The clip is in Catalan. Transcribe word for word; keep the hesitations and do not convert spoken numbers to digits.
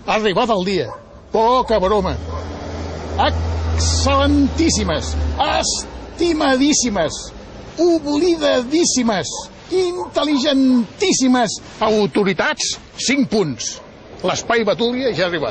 Ha arribat el dia. Poca broma. Excel·lentíssimes, estimadíssimes, oblidadíssimes, intel·ligentíssimes autoritats, cinc punts. L'espai Betúlia ja ha arribat.